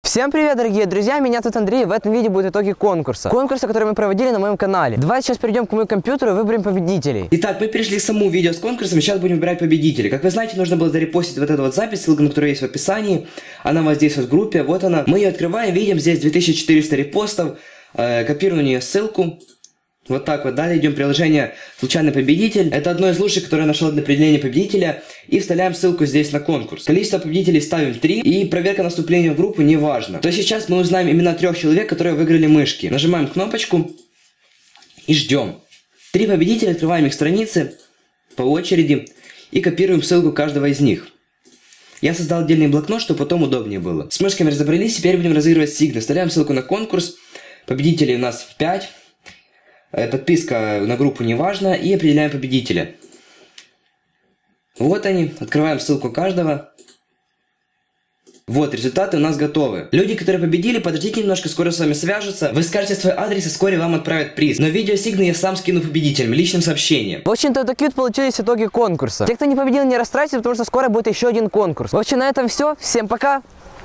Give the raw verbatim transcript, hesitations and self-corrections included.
Всем привет, дорогие друзья, меня зовут Андрей, и в этом видео будут итоги конкурса. Конкурса, который мы проводили на моем канале. Давайте сейчас перейдем к моему компьютеру и выберем победителей. Итак, мы перешли к самому видео с конкурсом, и сейчас будем выбирать победителей. Как вы знаете, нужно было зарепостить вот эту вот запись, ссылка на которую есть в описании. Она у вас здесь вот в группе, вот она. Мы ее открываем, видим здесь две тысячи четыреста репостов, э, копируем на нее ссылку. Вот так вот. Далее идем в приложение «Случайный победитель». Это одно из лучших, которое я нашел для определения победителя. И вставляем ссылку здесь на конкурс. Количество победителей ставим три. И проверка на вступление в группу не важно. То есть сейчас мы узнаем имена трех человек, которые выиграли мышки. Нажимаем кнопочку и ждем. Три победителя, открываем их страницы по очереди и копируем ссылку каждого из них. Я создал отдельный блокнот, чтобы потом удобнее было. С мышками разобрались, теперь будем разыгрывать сигны. Вставляем ссылку на конкурс. Победителей у нас пять. Подписка на группу не важно. И определяем победителя. Вот они. Открываем ссылку каждого. Вот, результаты у нас готовы. Люди, которые победили, подождите немножко, скоро с вами свяжутся. Вы скажете свой адрес, и вскоре вам отправят приз. Но видео сигны я сам скину победителям, личным сообщением. В общем-то, такие вот получились итоги конкурса. Те, кто не победил, не расстраивайтесь, потому что скоро будет еще один конкурс. В общем, на этом все. Всем пока!